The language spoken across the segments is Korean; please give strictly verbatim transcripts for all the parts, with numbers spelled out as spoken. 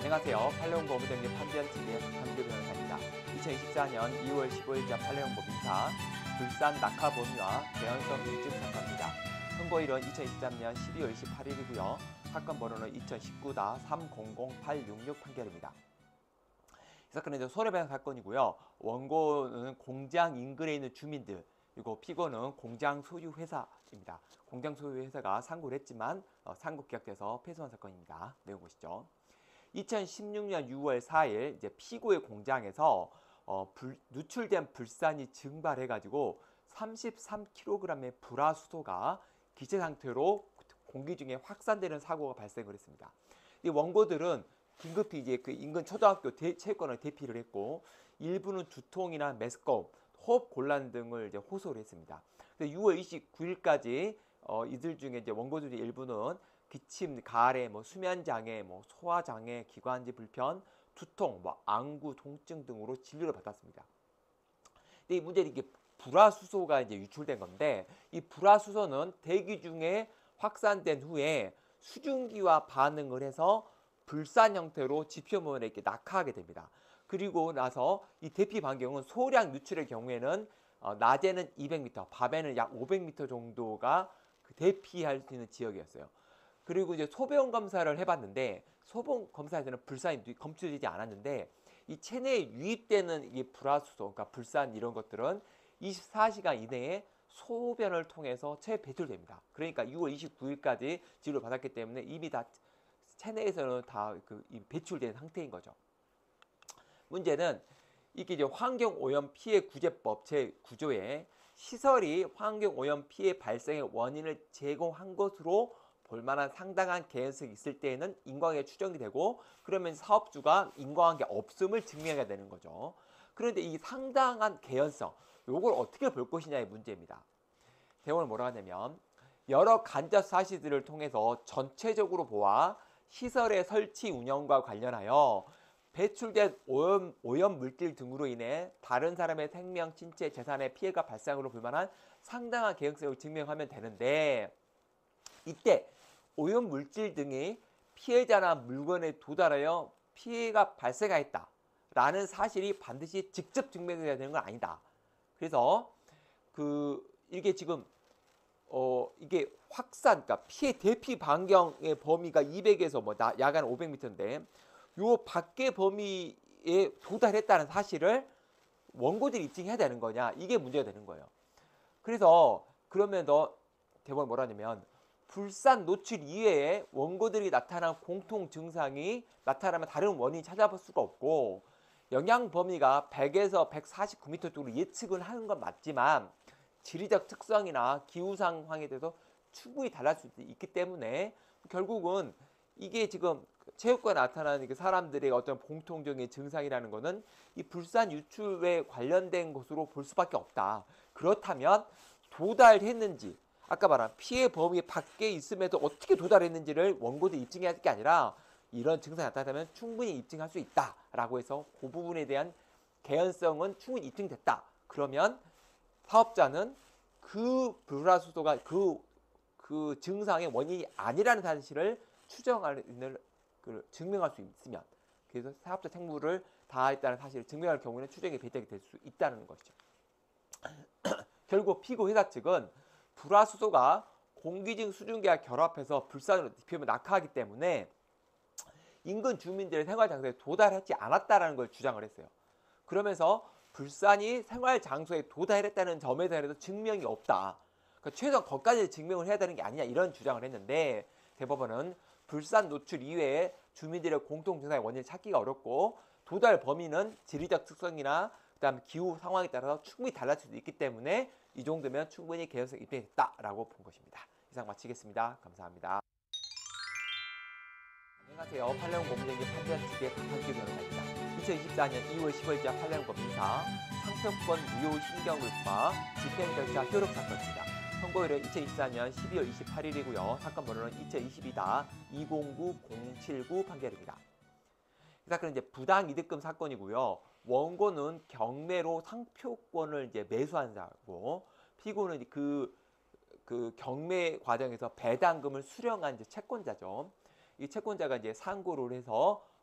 안녕하세요. 팔레온 고무장님 판변TV의 박한규 변호사입니다. 이천이십사 년 이월 십오일자 팔레온 고민사 불산 낙하범위와 개연성 인증 사건입니다. 선고일은 이천이십삼 년 십이월 이십팔일이고요. 사건 번호는 이천십구 삼공공팔육육 판결입니다. 이 사건은 이제 손해배상 사건이고요. 원고는 공장 인근에 있는 주민들, 그리고 피고는 공장 소유 회사입니다. 공장 소유 회사가 상고를 했지만 어, 상고 기각돼서 패소한 사건입니다. 내용 보시죠. 이천십육 년 유월 사일 이제 피고의 공장에서 어, 불, 누출된 불산이 증발해가지고 삼십삼 킬로그램의 불화수소가 기체 상태로 공기 중에 확산되는 사고가 발생을 했습니다. 이 원고들은 긴급히 이제 그 인근 초등학교 대, 체육관을 대피를 했고, 일부는 두통이나 메스꺼움, 호흡 곤란 등을 이제 호소를 했습니다. 유월 이십구일까지 어, 이들 중에 이제 원고들의 일부는 기침, 가래, 뭐 수면 장애, 뭐 소화 장애, 기관지 불편, 두통, 뭐 안구 통증 등으로 진료를 받았습니다. 근데 이 문제는 이게 불화수소가 이제 유출된 건데, 이 불화수소는 대기 중에 확산된 후에 수증기와 반응을 해서 불산 형태로 지표면에 이렇게 낙하하게 됩니다. 그리고 나서 이 대피 반경은 소량 유출의 경우에는 어, 낮에는 이백 미터, 밤에는 약 오백 미터 정도가 그 대피할 수 있는 지역이었어요. 그리고 이제 소변 검사를 해봤는데, 소변 검사에서는 불산이 검출되지 않았는데, 이 체내에 유입되는 이 불화수소, 그러니까 불산 이런 것들은 이십사 시간 이내에 소변을 통해서 체에 배출됩니다. 그러니까 유월 이십구일까지 진료를 받았기 때문에 이미 다 체내에서는 다 그 배출된 상태인 거죠. 문제는 이게 이제 환경오염 피해 구제법 제구 조에 시설이 환경오염 피해 발생의 원인을 제공한 것으로 볼만한 상당한 개연성이 있을 때에는 인과관계가 추정이 되고, 그러면 사업주가 인과관계 없음을 증명해야 되는 거죠. 그런데 이 상당한 개연성, 이걸 어떻게 볼 것이냐의 문제입니다. 대원을 뭐라 하냐면, 여러 간접 사실들을 통해서 전체적으로 보아 시설의 설치 운영과 관련하여 배출된 오염, 오염 물질 등으로 인해 다른 사람의 생명, 신체, 재산의 피해가 발생으로 볼만한 상당한 개연성을 증명하면 되는데, 이때 오염 물질 등이 피해자나 물건에 도달하여 피해가 발생하였다 라는 사실이 반드시 직접 증명해야 되는 건 아니다. 그래서 그 이게 지금 어 이게 확산, 그러니까 피해 대피 반경의 범위가 이백에서 뭐 약 한 오백 미터인데, 요 밖의 범위에 도달했다는 사실을 원고들이 입증해야 되는 거냐, 이게 문제가 되는 거예요. 그래서 그러면 너 대법원 뭐라 하냐면, 불산 노출 이외에 원고들이 나타난 공통 증상이 나타나면 다른 원인이 찾아볼 수가 없고, 영향 범위가 백에서 백사십구 미터 쪽으로 예측을 하는 건 맞지만 지리적 특성이나 기후 상황에 대해서 충분히 달라질 수도 있기 때문에 결국은 이게 지금 체육관에 나타나는 사람들의 어떤 공통적인 증상이라는 거는 이 불산 유출에 관련된 것으로 볼 수밖에 없다. 그렇다면 도달했는지, 아까 말한 피해 범위 밖에 있음에도 어떻게 도달했는지를 원고들이 입증해야 할 게 아니라, 이런 증상이 나타나면 충분히 입증할 수 있다라고 해서 그 부분에 대한 개연성은 충분히 입증됐다. 그러면 사업자는 그 불화수소가 그, 그 증상의 원인이 아니라는 사실을 추정할, 그 증명할 수 있으면, 그래서 사업자 책무를 다했다는 사실을 증명할 경우에는 추정이 배제가 될 수 있다는 것이죠. 결국 피고 회사 측은 불화수소가 공기중 수증기와 결합해서 불산으로 피우면 낙하하기 때문에 인근 주민들의 생활 장소에 도달하지 않았다는 걸 주장을 했어요. 그러면서 불산이 생활 장소에 도달했다는 점에 대해서 증명이 없다. 그러니까 최소한 거기까지 증명을 해야 되는 게 아니냐, 이런 주장을 했는데, 대법원은 불산 노출 이외에 주민들의 공통 증상의 원인을 찾기가 어렵고, 도달 범위는 지리적 특성이나 그다음 기후 상황에 따라서 충분히 달라질 수도 있기 때문에 이 정도면 충분히 개연성 입증됐다라고 본 것입니다. 이상 마치겠습니다. 감사합니다. 안녕하세요. 팔레온 고문장님 판변TV의 박한규 변호사입니다. 이천이십사 년 이월 십오일자 팔레온 고민사 상표권 무효 신경을과 집행 절차 효력 사건입니다. 선고일은 이천이십사 년 십이월 이십팔일이고요. 사건 번호는 이천이십이 이공구 공칠구 판결입니다. 이 사건은 이제 부당 이득금 사건이고요. 원고는 경매로 상표권을 이제 매수한 자고, 피고는 그, 그 경매 과정에서 배당금을 수령한 이제 채권자죠. 이 채권자가 이제 상고를 해서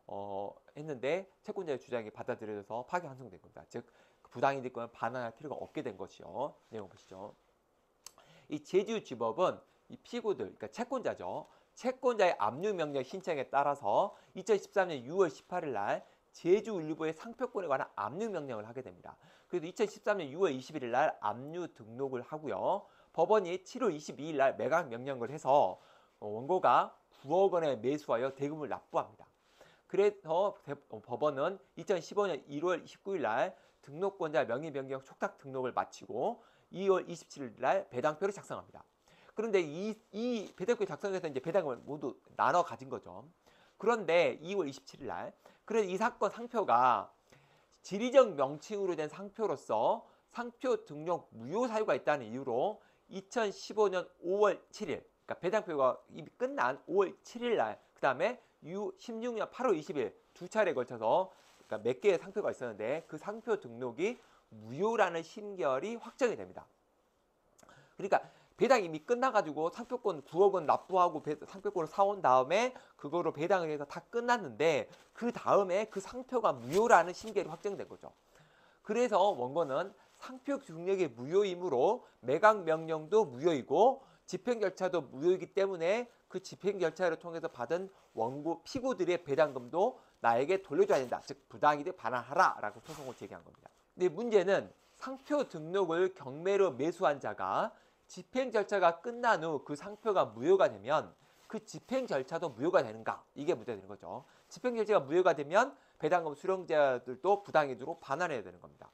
어, 했는데 채권자의 주장이 받아들여져서 파기 환송된 겁니다. 즉 부당이득권을 반환할 필요가 없게 된 것이요. 내용 보시죠. 이 제주지법은 이 피고들, 그러니까 채권자죠. 채권자의 압류명령 신청에 따라서 이천십삼 년 유월 십팔일 날 제주일보의 상표권에 관한 압류명령을 하게 됩니다. 그래서 이천십삼 년 유월 이십일일 날 압류 등록을 하고요. 법원이 칠월 이십이일 날 매각 명령을 해서 원고가 구억 원에 매수하여 대금을 납부합니다. 그래서 법원은 이천십오 년 일월 십구일 날 등록권자 명의 변경 촉탁 등록을 마치고 이월 이십칠일 날 배당표를 작성합니다. 그런데 이, 이 배당표 작성해서 이제 배당을 모두 나눠 가진 거죠. 그런데 이월 이십칠일 날 그래서 이 사건 상표가 지리적 명칭으로 된 상표로서 상표 등록 무효 사유가 있다는 이유로 이천십오 년 오월 칠일, 그러니까 배당표가 이미 끝난 오월 칠일 날, 그 다음에 십육 년 팔월 이십일 두 차례에 걸쳐서 그러니까 몇 개의 상표가 있었는데 그 상표 등록이 무효라는 심결이 확정이 됩니다. 그러니까 배당이 이미 끝나가지고 상표권 구억 원 납부하고 배, 상표권을 사온 다음에 그거로 배당을 해서 다 끝났는데 그 다음에 그 상표가 무효라는 심결이 확정된 거죠. 그래서 원고는 상표 등록이 무효이므로 매각 명령도 무효이고 집행 절차도 무효이기 때문에 그 집행 절차를 통해서 받은 원고 피고들의 배당금도 나에게 돌려줘야 된다. 즉 부당이득 반환하라 라고 소송을 제기한 겁니다. 근데 문제는 상표 등록을 경매로 매수한 자가 집행 절차가 끝난 후 그 상표가 무효가 되면 그 집행 절차도 무효가 되는가? 이게 문제가 되는 거죠. 집행 절차가 무효가 되면 배당금 수령자들도 부당이득으로 반환해야 되는 겁니다.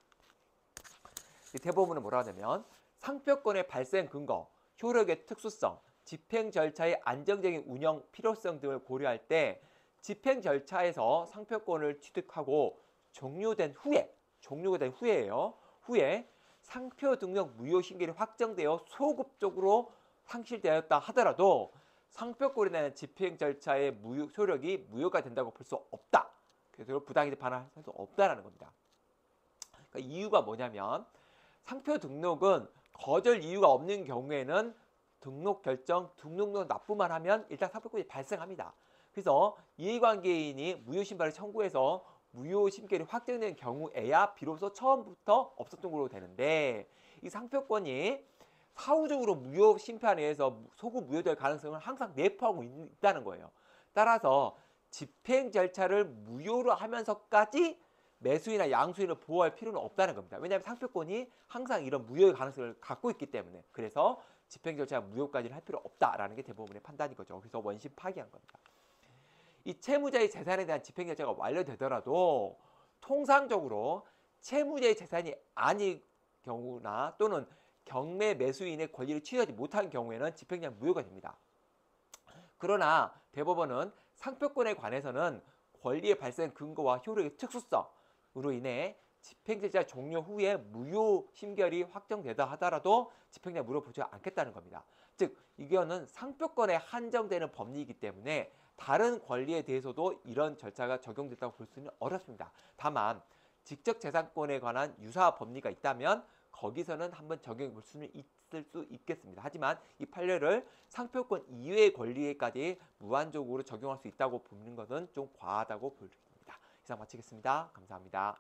대법원은 뭐라고 하냐면 상표권의 발생 근거, 효력의 특수성, 집행 절차의 안정적인 운영 필요성 등을 고려할 때 집행 절차에서 상표권을 취득하고 종료된 후에, 종료가 된 후에예요. 후에 상표 등록 무효 신결이 확정되어 소급적으로 상실되었다 하더라도 상표권에 대한 집행 절차의 무효, 효력이 무효가 된다고 볼 수 없다. 그래서 부당이득 반환할 수 없다라는 겁니다. 그러니까 이유가 뭐냐면 상표 등록은 거절 이유가 없는 경우에는 등록 결정, 등록료 납부만 하면 일단 상표권이 발생합니다. 그래서 이해관계인이 무효 신발을 청구해서 무효 심결이 확정된 경우에야 비로소 처음부터 없었던 걸로 되는데 이 상표권이 사후적으로 무효 심판에 의해서 소급 무효될 가능성을 항상 내포하고 있다는 거예요. 따라서 집행 절차를 무효로 하면서까지 매수인이나 양수인을 보호할 필요는 없다는 겁니다. 왜냐하면 상표권이 항상 이런 무효의 가능성을 갖고 있기 때문에. 그래서 집행 절차가 무효까지는 할 필요 없다라는 게 대법원의 판단인 거죠. 그래서 원심 파기한 겁니다. 이 채무자의 재산에 대한 집행 절차가 완료되더라도 통상적으로 채무자의 재산이 아닌 경우나 또는 경매 매수인의 권리를 취하지 못한 경우에는 집행장 무효가 됩니다. 그러나 대법원은 상표권에 관해서는 권리의 발생 근거와 효력의 특수성으로 인해 집행절차 종료 후에 무효 심결이 확정되다 하더라도 집행장 무효로 보지 않겠다는 겁니다. 즉 이거는 상표권에 한정되는 법리이기 때문에 다른 권리에 대해서도 이런 절차가 적용됐다고 볼 수는 어렵습니다. 다만 직접재산권에 관한 유사 법리가 있다면 거기서는 한번 적용해 볼 수는 있을 수 있겠습니다. 하지만 이 판례를 상표권 이외의 권리에까지 무한적으로 적용할 수 있다고 보는 것은 좀 과하다고 보입니다. 이상 마치겠습니다. 감사합니다.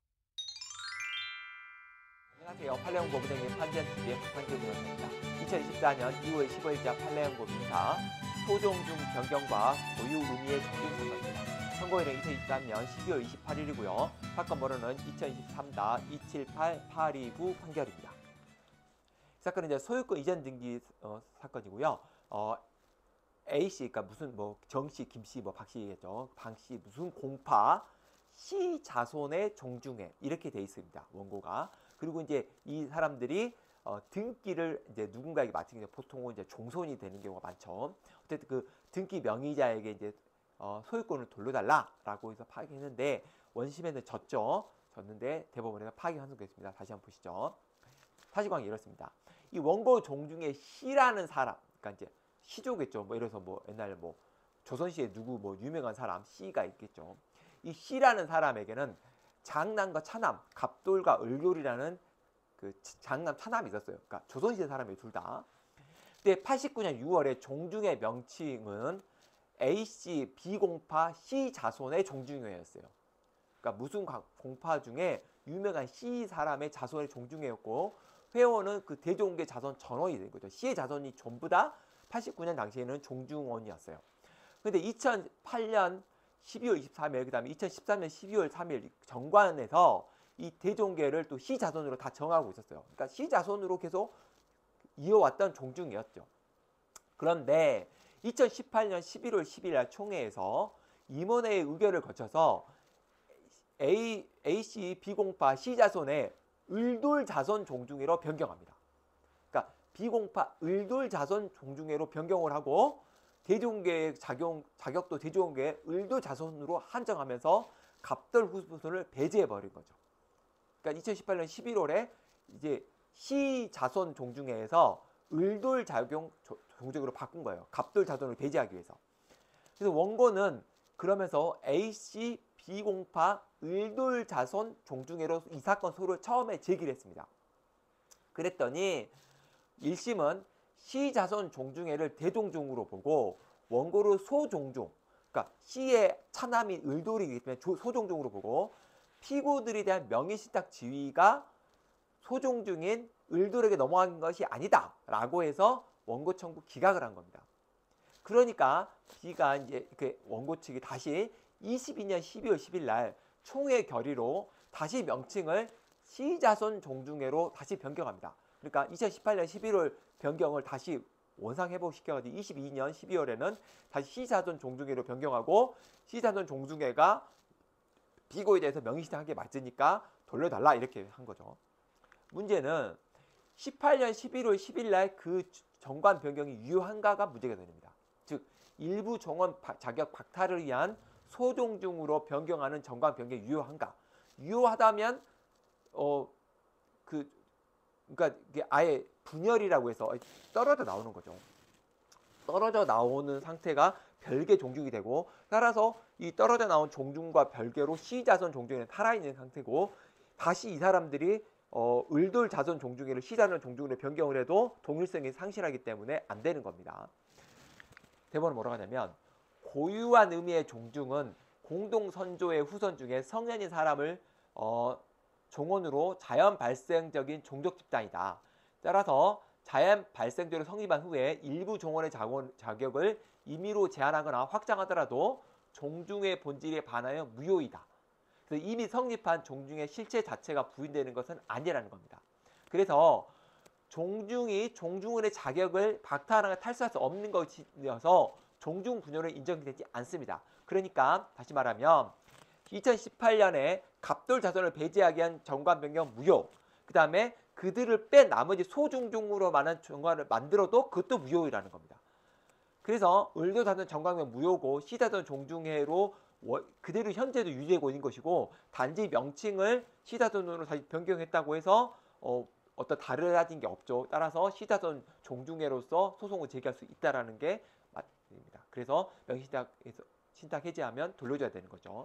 안녕하세요. 판례연구 고부장님 판지연티비의 박판규변호사입니다. 이천이십사 년 이월 십오일자 판례연구 민사 소종중 변경과 고유 의미의 정중 사건입니다. 선고일은 이천이십삼 년 십이월 이십팔일이고요. 사건 번호는 이천이십삼 이칠팔 팔이구 판결입니다. 이 사건은 이제 소유권 이전 등기 어, 사건이고요. 어, A 씨, 그러니까 무슨 뭐 정씨, 김씨, 뭐 박씨겠죠. 방씨 무슨 공파 씨 자손의 종중에 이렇게 돼 있습니다. 원고가. 그리고 이제 이 사람들이 어, 등기를 이제 누군가에게 맡기는 게 보통은 이제 종손이 되는 경우가 많죠. 어쨌든 그 등기 명의자에게 이제 어, 소유권을 돌려달라라고 해서 파기했는데 원심에는 졌죠. 졌는데 대법원에서 파기 환송됐습니다. 다시 한번 보시죠. 사실관계 이렇습니다. 이 원고 종중에 씨라는 사람, 그러니까 이제 씨조겠죠. 뭐 이래서 뭐 옛날 뭐 조선시대 누구 뭐 유명한 사람 씨가 있겠죠. 이 씨라는 사람에게는 장남과 차남, 갑돌과 을돌이라는 그 장남 차남이 있었어요. 그러니까 조선시대 사람이 둘 다. 근데 팔십구 년 유월에 종중의 명칭은 A씨 비공파 C 자손의 종중회였어요. 그러니까 무슨 공파 중에 유명한 C 사람의 자손의 종중회였고 회원은 그 대종계 자손 전원이 된 거죠. C의 자손이 전부 다 팔십구 년 당시에는 종중원이었어요. 근데 이천팔 년 십이월 이십삼일 그 다음에 이천십삼 년 십이월 삼일 정관에서 이 대종계를 또 C 자손으로 다 정하고 있었어요. 그러니까 C 자손으로 계속 이어왔던 종중이었죠. 그런데 이천십팔 년 십일월 십일 일 총회에서 임원회의 의결을 거쳐서 A, A씨 비공파 C 자손의 을돌 자손 종중회로 변경합니다. 그러니까 비공파 을돌 자손 종중회로 변경을 하고 대종계의 작용, 자격도 대종계의 을돌 자손으로 한정하면서 갑돌 후손을 배제해버린 거죠. 그러니까 이천십팔 년 십일월에 이제 C 자손 종중회에서 을돌 작용 종족으로 바꾼 거예요. 갑돌 자손을 배제하기 위해서. 그래서 원고는 그러면서 A씨 비공파 을돌 자손 종중회로 이 사건 소를 처음에 제기를 했습니다. 그랬더니 일 심은 C 자손 종중회를 대종중으로 보고 원고를 소종중, 그러니까 C의 차남인 을돌이기 때문에 소종중으로 보고 피고들에 대한 명의신탁 지위가 소종중인 을돌에게 넘어간 것이 아니다 라고 해서 원고 청구 기각을 한 겁니다. 그러니까 B가 이제 그 원고 측이 다시 이십이 년 십이월 십일 날 총회 결의로 다시 명칭을 C 자손 종중회로 다시 변경합니다. 그러니까 이천십팔 년 십일월 변경을 다시 원상회복 시켜가지고 이십이 년 십이월에는 다시 C 자손 종중회로 변경하고 C 자손 종중회가 피고에 대해서 명의신탁한 게 맞으니까 돌려달라 이렇게 한 거죠. 문제는 십팔 년 십일월 십일 날 그 정관 변경이 유효한가가 문제가 됩니다. 즉 일부 정원 자격 박탈을 위한 소종중으로 변경하는 정관 변경이 유효한가? 유효하다면 어 그 그러니까 이게 아예 분열이라고 해서 떨어져 나오는 거죠. 떨어져 나오는 상태가 별개 종중이 되고 따라서 이 떨어져 나온 종중과 별개로 C 자손 종중에는 살아있는 상태고 다시 이 사람들이 어, 을돌 자손 종중회를 C 자손 종중으로 변경을 해도 동일성이 상실하기 때문에 안 되는 겁니다. 대본은 뭐라고 하냐면 고유한 의미의 종중은 공동선조의 후손 중에 성년인 사람을 어, 종원으로 자연 발생적인 종족 집단이다. 따라서 자연 발생적으로 성립한 후에 일부 종원의 자격을 임의로 제한하거나 확장하더라도 종중의 본질에 반하여 무효이다. 그래서 이미 성립한 종중의 실체 자체가 부인되는 것은 아니라는 겁니다. 그래서 종중이 종중원의 자격을 박탈하거나 탈수할 수 없는 것이어서 종중 분열은 인정되지 않습니다. 그러니까 다시 말하면 이천십팔 년에 갑돌 자손을 배제하기 위한 정관 변경 무효. 그 다음에 그들을 뺀 나머지 소종중으로 많은 정관을 만들어도 그것도 무효이라는 겁니다. 그래서 을돌 자손 정관 변경 무효고 C 자손 종중회로 그대로 현재도 유지되고 있는 것이고 단지 명칭을 C 자손으로 다시 변경했다고 해서 어, 어떤 다르다진 게 없죠. 따라서 C 자손 종중회로서 소송을 제기할 수 있다라는 게 맞습니다. 그래서 명의신탁에서 신탁 해제하면 돌려줘야 되는 거죠.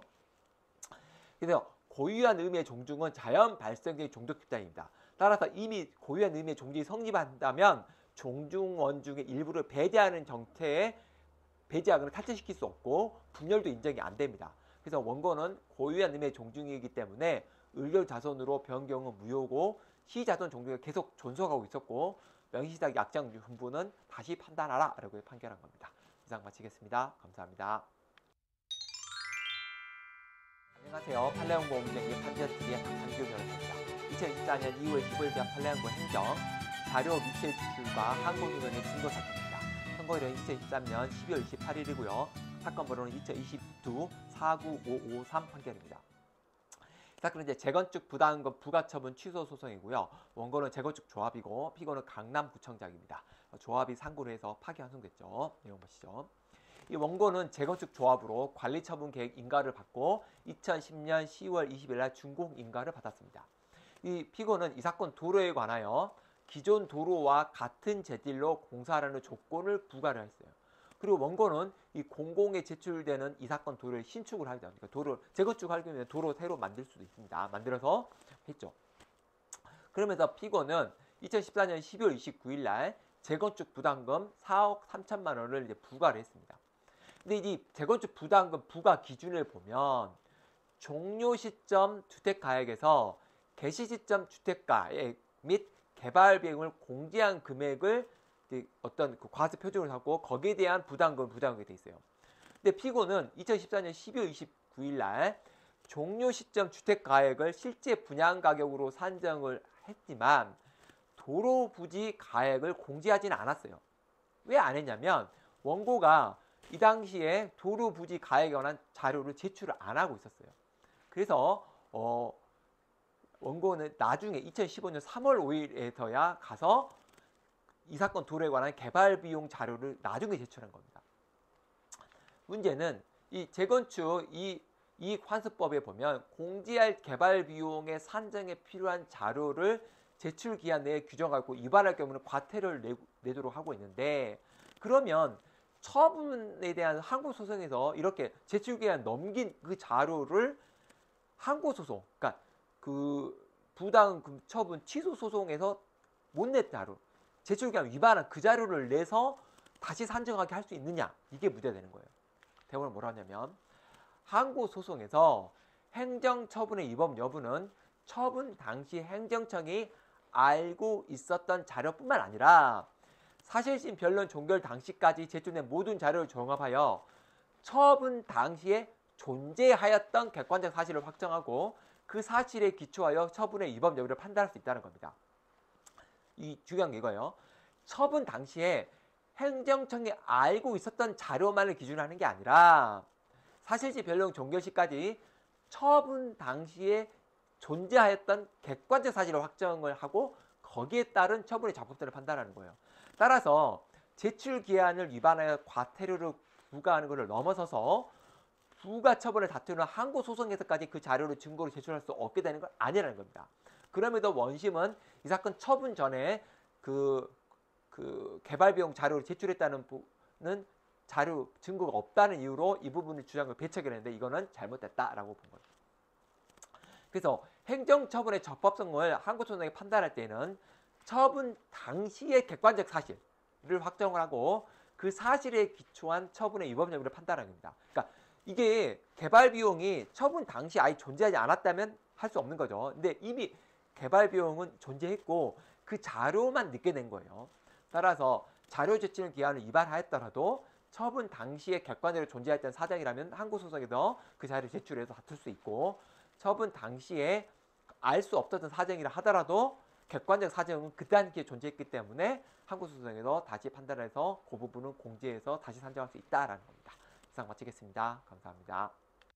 그래서 고유한 의미의 종중은 자연 발생적인 종족 집단입니다. 따라서 이미 고유한 의미의 종중이 성립한다면 종중원 중의 일부를 배제하는 정태에 배제하거나 탈퇴시킬 수 없고 분열도 인정이 안 됩니다. 그래서 원고는 고유한 의미의 종중이기 때문에 을돌 자손으로 변경은 무효고 C 자손 종중이 계속 존속하고 있었고 명의신탁 약정 분부는 다시 판단하라 라고 판결한 겁니다. 이상 마치겠습니다. 감사합니다. 안녕하세요. 판례연구 문제의 판결티비의 박한규 변호사입니다. 이천이십사 년 이월 십오일 전 판례연구 행정 자료 미필 제출과 항고소견의 증거 사건입니다. 선고일은 이천이십삼 년 십이월 이십팔일이고요. 사건 번호는 이천이십이 사구오오삼 판결입니다. 사건은 이제 재건축 부당금 부가처분 취소 소송이고요. 원고는 재건축 조합이고 피고는 강남구청장입니다. 조합이 상고를 해서 파기환송됐죠. 내용 보시죠. 이 원고는 재건축 조합으로 관리처분 계획 인가를 받고 이천십 년 시월 이십일 날 준공 인가를 받았습니다. 이 피고는 이 사건 도로에 관하여 기존 도로와 같은 재질로 공사하라는 조건을 부과를 했어요. 그리고 원고는 이 공공에 제출되는 이 사건 도로를 신축을 하게 됩니다. 도로 재건축할 경우에 도로 새로 만들 수도 있습니다. 만들어서 했죠. 그러면서 피고는 이천십사 년 십이월 이십구일 날 재건축 부담금 사억 삼천만 원을 이제 부과를 했습니다. 근데 이 재건축 부담금 부과 기준을 보면 종료 시점 주택가액에서 개시 시점 주택가액 및 개발 비용을 공제한 금액을 어떤 그 과세 표준으로 하고 거기에 대한 부담금 부담하게 돼 있어요. 근데 피고는 이천십사 년 십이월 이십구일 날 종료 시점 주택가액을 실제 분양 가격으로 산정을 했지만 도로 부지 가액을 공제하지는 않았어요. 왜 안 했냐면 원고가 이 당시에 도로 부지 가액에 관한 자료를 제출을 안 하고 있었어요. 그래서 어, 원고는 나중에 이천십오 년 삼월 오일에서야 가서 이 사건 도로에 관한 개발 비용 자료를 나중에 제출한 겁니다. 문제는 이 재건축 이 이익환수법에 보면 공제할 개발 비용의 산정에 필요한 자료를 제출 기한 내에 규정하고 위반할 경우는 과태료를 내, 내도록 하고 있는데, 그러면 처분에 대한 항고소송에서 이렇게 제출 기한 넘긴 그 자료를 항고소송, 그러니까 그 부당금 처분 취소 소송에서 못 냈 자료, 제출 기한 위반한 그 자료를 내서 다시 산정하게 할 수 있느냐, 이게 문제가 되는 거예요. 대법원은 뭐라 하냐면 항고소송에서 행정처분의 위법 여부는 처분 당시 행정청이 알고 있었던 자료뿐만 아니라 사실심 변론 종결 당시까지 제출된 모든 자료를 종합하여 처분 당시에 존재하였던 객관적 사실을 확정하고 그 사실에 기초하여 처분의 위법 여부를 판단할 수 있다는 겁니다. 이 중요한 게 이거예요. 처분 당시에 행정청이 알고 있었던 자료만을 기준으로 하는 게 아니라 사실시 변론 종결 시까지 처분 당시에 존재하였던 객관적 사실을 확정을 하고 거기에 따른 처분의 적법성을 판단하는 거예요. 따라서 제출 기한을 위반하여 과태료를 부과하는 것을 넘어서서 부가 처분을 다투는 항고 소송에서까지 그 자료를 증거로 제출할 수 없게 되는 건 아니라는 겁니다. 그럼에도 원심은 이 사건 처분 전에 그, 그 개발 비용 자료를 제출했다는 부분은 자료 증거가 없다는 이유로 이 부분을 주장을 배척을 했는데 이거는 잘못됐다라고 본 거예요. 그래서 행정처분의 적법성을 항고소송에 판단할 때는 처분 당시의 객관적 사실을 확정을 하고 그 사실에 기초한 처분의 위법 여부를 판단하는 겁니다. 그러니까 이게 개발 비용이 처분 당시 아예 존재하지 않았다면 할 수 없는 거죠. 근데 이미 개발 비용은 존재했고 그 자료만 늦게 낸 거예요. 따라서 자료 제출 기한을 위반하였더라도 처분 당시에 객관적으로 존재했던 사정이라면 항고소송에서 그 자료를 제출해서 다툴 수 있고, 처분 당시에 알 수 없었던 사정이라 하더라도 객관적 사정은 그 당시에 존재했기 때문에 항고소송에서 다시 판단해서 그 부분은 공제해서 다시 산정할 수 있다라는 겁니다. 이상 마치겠습니다. 감사합니다.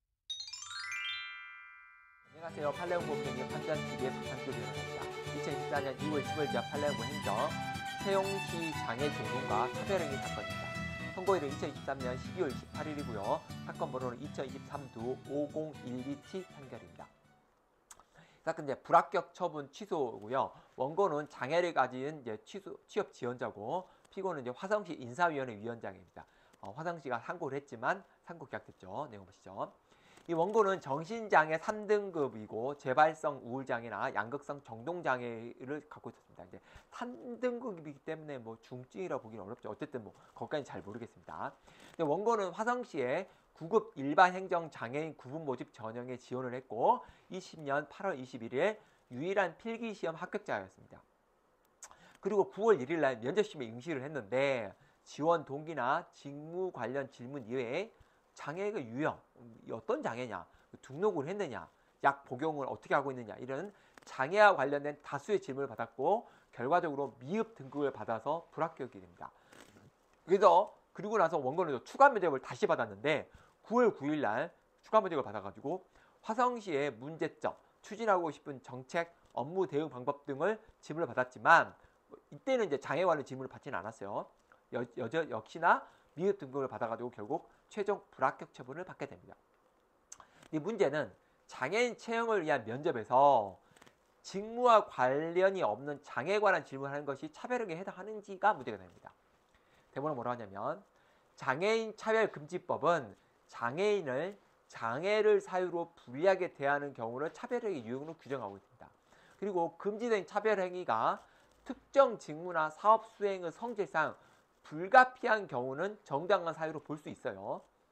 안녕하세요. 판례홍보 부장님 판단티비의 박상규 변호사입니다. 이천이십사 년 이월 십오일자 판례홍보 행정 세용시 장애 종군과 차별행위 사건입니다. 선고일은 이천이십삼 년 십이월 이십팔일이고요. 사건 번호는 이천이십삼 두 오공일이칠 판결입니다. 사건 이제 불합격 처분 취소고요. 원고는 장애를 가진 이제 취소, 취업 지원자고 피고는 이제 화성시 인사위원회 위원장입니다. 어, 화성시가 상고를 했지만 상고 기각됐죠. 내용 보시죠. 이 원고는 정신장애 삼 등급이고 재발성 우울장애나 양극성 정동장애를 갖고 있었습니다. 이제 삼 등급이기 때문에 뭐 중증이라 보기는 어렵죠. 어쨌든 뭐 거기까지 잘 모르겠습니다. 근데 원고는 화성시에 구급 일반 행정 장애인 구분 모집 전형에 지원을 했고 이십 년 팔월 이십일일 유일한 필기시험 합격자였습니다. 그리고 구월 일일 날 면접시험에 응시를 했는데 지원 동기나 직무 관련 질문 이외에 장애의 유형, 어떤 장애냐, 등록을 했느냐, 약 복용을 어떻게 하고 있느냐, 이런 장애와 관련된 다수의 질문을 받았고 결과적으로 미흡 등급을 받아서 불합격이 됩니다. 그래서 그리고 나서 원고는 추가 면접을 다시 받았는데 구월 구일 날 추가 면접을 받아가지고 화성시의 문제점, 추진하고 싶은 정책, 업무 대응 방법 등을 질문을 받았지만 이때는 이제 장애 관련 질문을 받지는 않았어요. 여, 여저 역시나 미흡 등급을 받아가지고 결국 최종 불합격 처분을 받게 됩니다. 이 문제는 장애인 채용을 위한 면접에서 직무와 관련이 없는 장애에 관한 질문을 하는 것이 차별행위에 해당하는지가 문제가 됩니다. 대법원은 뭐라 하냐면 장애인 차별금지법은 장애인을 장애를 사유로 불리하게 대하는 경우를 차별행위 유형으로 규정하고 있습니다. 그리고 금지된 차별행위가 특정 직무나 사업 수행의 성질상 불가피한 경우는 정당한 사유로 볼 수 있어요.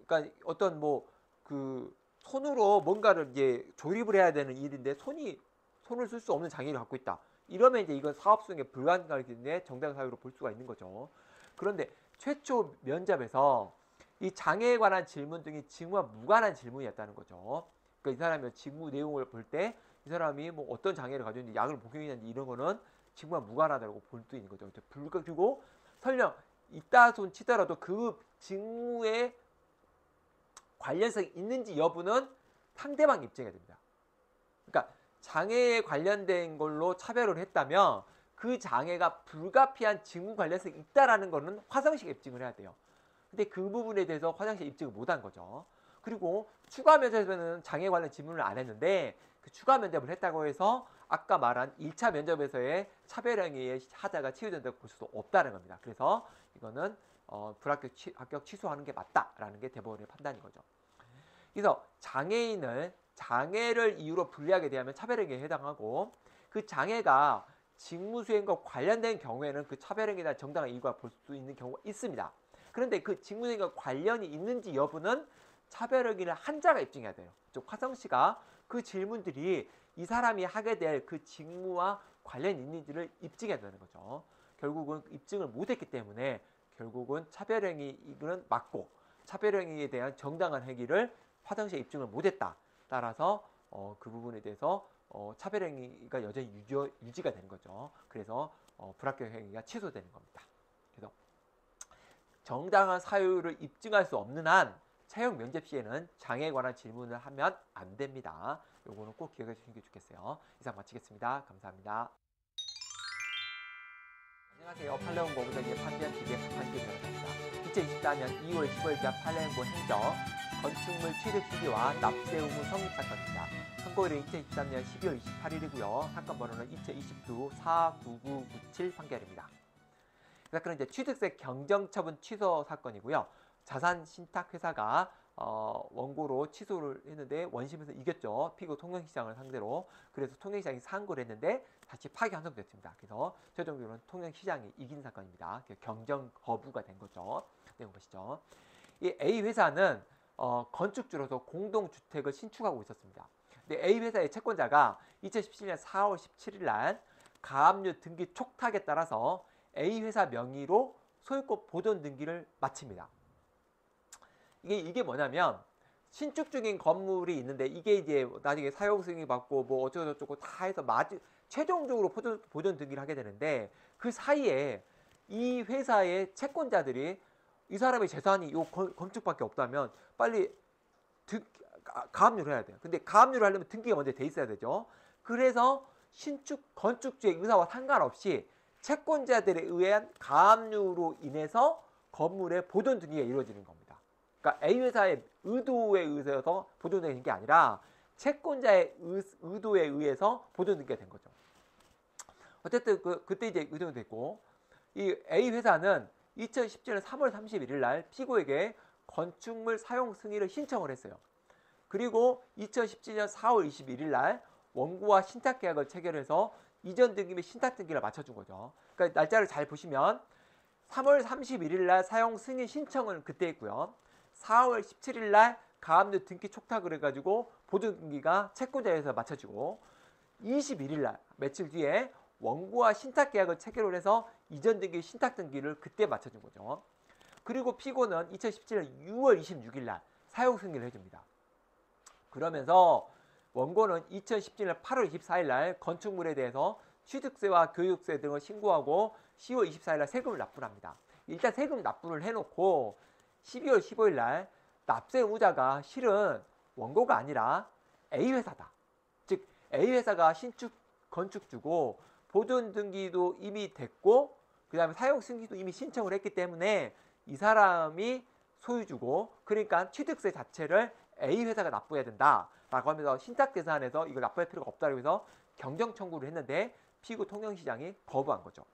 그러니까 어떤 뭐 그 손으로 뭔가를 이제 조립을 해야 되는 일인데 손이 손을 쓸 수 없는 장애를 갖고 있다. 이러면 이제 이건 사업 수행에 불가능하기 때문에 정당 사유로 볼 수가 있는 거죠. 그런데 최초 면접에서 이 장애에 관한 질문 등이 직무와 무관한 질문이었다는 거죠. 그러니까 이 사람이 직무 내용을 볼 때 이 사람이 뭐 어떤 장애를 가지고 있는지 약을 복용했는지 이런 거는 직무와 무관하다고 볼 수 있는 거죠. 불가 그리고 설령 있다 손 치더라도 그 직무에 관련성이 있는지 여부는 상대방이 입증해야 됩니다. 그러니까 장애에 관련된 걸로 차별을 했다면 그 장애가 불가피한 직무 관련성이 있다라는 거는 화성식 입증을 해야 돼요. 근데 그 부분에 대해서 화성식 입증을 못한 거죠. 그리고 추가 면접에서는 장애 관련 질문을 안 했는데 그 추가 면접을 했다고 해서 아까 말한 일 차 면접에서의 차별행위의 하자가 치유된다고 볼 수도 없다는 겁니다. 그래서 이거는 어, 불합격 취, 합격 취소하는 게 맞다라는 게 대법원의 판단인 거죠. 그래서 장애인을 장애를 이유로 불리하게 대하면 차별행위에 해당하고 그 장애가 직무수행과 관련된 경우에는 그 차별행위에 대한 정당한 이유가 볼 수 있는 경우가 있습니다. 그런데 그 직무수행과 관련이 있는지 여부는 차별행위를 한 자가 입증해야 돼요. 즉 화성씨가 그 질문들이 이 사람이 하게 될 그 직무와 관련이 있는지를 입증해야 되는 거죠. 결국은 입증을 못했기 때문에 결국은 차별행위는 맞고 차별행위에 대한 정당한 행위를 화성시에 입증을 못했다. 따라서 어, 그 부분에 대해서 어, 차별행위가 여전히 유지, 유지가 되는 거죠. 그래서 어, 불합격 행위가 취소되는 겁니다. 그래서 정당한 사유를 입증할 수 없는 한 채용 면접 시에는 장애에 관한 질문을 하면 안 됩니다. 요거는 꼭 기억해 주시는 게 좋겠어요. 이상 마치겠습니다. 감사합니다. 안녕하세요. 판례원 고부장의 판비안티비의 박한길 변호사입니다. 이천이십사 년 이월 십오일자 판례원고 행정 건축물 취득 시기와 납세 의무 성립 사건입니다. 선고일은 이천이십삼 년 십이월 이십팔일이고요. 사건 번호는 이천이십구 사구구구칠 판결입니다. 이 사건은 이제 취득세 경정처분 취소 사건이고요. 자산 신탁 회사가 어, 원고로 취소를 했는데 원심에서 이겼죠. 피고 통영시장을 상대로. 그래서 통영시장이 상고를 했는데 다시 파기환송됐습니다. 그래서 최종적으로는 통영시장이 이긴 사건입니다. 경정 거부가 된 거죠. 내용 보시죠. 이 A 회사는 어, 건축주로서 공동주택을 신축하고 있었습니다. 근데 A 회사의 채권자가 이천십칠 년 사월 십칠일 날 가압류 등기 촉탁에 따라서 A 회사 명의로 소유권 보존 등기를 마칩니다. 이게, 이게 뭐냐면 신축 중인 건물이 있는데 이게 이제 나중에 사용 승인 받고 뭐 어쩌고저쩌고 다 해서 마지, 최종적으로 보존, 보존 등기를 하게 되는데 그 사이에 이 회사의 채권자들이 이 사람의 재산이 요 건축밖에 없다면 빨리 등, 가압류를 해야 돼요. 근데 가압류를 하려면 등기가 먼저 돼 있어야 되죠. 그래서 신축 건축주의 의사와 상관없이 채권자들에 의한 가압류로 인해서 건물의 보존 등기가 이루어지는 겁니다. 그러니까 A 회사의 의도에 의해서 보존되는 게 아니라 채권자의 의, 의도에 의해서 보존 등기가 된 거죠. 어쨌든 그, 그때 이제 의존이 됐고 이 A 회사는 이천십칠 년 삼월 삼십일일 날 피고에게 건축물 사용 승인을 신청을 했어요. 그리고 이천십칠 년 사월 이십일일 날 원고와 신탁 계약을 체결해서 이전 등기 및 신탁 등기를 맞춰준 거죠. 그러니까 날짜를 잘 보시면 삼월 삼십일일 날 사용 승인 신청은 그때 했고요. 사월 십칠일 날 가압류 등기 촉탁을 해가지고 보존 등기가 채권자에서 맞춰지고 이십일일 날 며칠 뒤에 원고와 신탁 계약을 체결을 해서 이전 등기 신탁 등기를 그때 맞춰준 거죠. 그리고 피고는 이천십칠 년 유월 이십육일 날 사용 승인을 해줍니다. 그러면서 원고는 이천십칠 년 팔월 이십사일 날 건축물에 대해서 취득세와 교육세 등을 신고하고 시월 이십사일 날 세금을 납부합니다. 일단 세금 납부를 해놓고 십이월 십오일 날 납세 의무자가 실은 원고가 아니라 A 회사다. 즉 A 회사가 신축 건축주고 보존 등기도 이미 됐고 그 다음에 사용 승인도 이미 신청을 했기 때문에 이 사람이 소유주고 그러니까 취득세 자체를 A 회사가 납부해야 된다 라고 하면서 신탁재산에서 이걸 납부할 필요가 없다고 해서 경정 청구를 했는데 피고 통영시장이 거부한 거죠.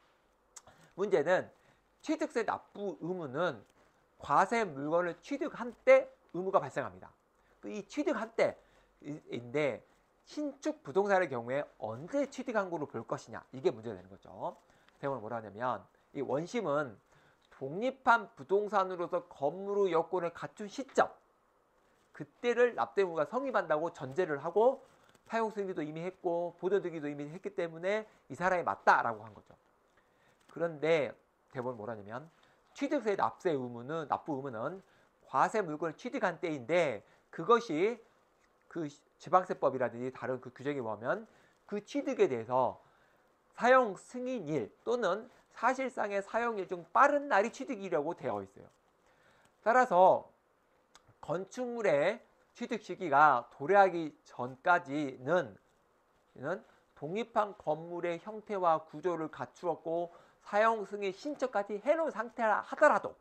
문제는 취득세 납부 의무는 과세 물건을 취득한 때 의무가 발생합니다. 이 취득한 때인데 신축 부동산의 경우에 언제 취득한 거로 볼 것이냐 이게 문제가 되는 거죠. 대법원은 뭐라 하냐면 이 원심은 독립한 부동산으로서 건물의 여건을 갖춘 시점, 그때를 납세의무가 성립한다고 전제를 하고 사용 승인도 이미 했고 보존등기도 이미 했기 때문에 이 사람이 맞다라고 한 거죠. 그런데 대법원이 뭐라냐면 취득세 납세 의무는 납부 의무는 과세 물건을 취득한 때인데 그것이 그 지방세법이라든지 다른 그 규정에 보면 그 취득에 대해서 사용 승인일 또는 사실상의 사용일 중 빠른 날이 취득이라고 되어 있어요. 따라서 건축물의 취득 시기가 도래하기 전까지는 독립한 건물의 형태와 구조를 갖추었고 사용 승인 신청까지 해놓은 상태라 하더라도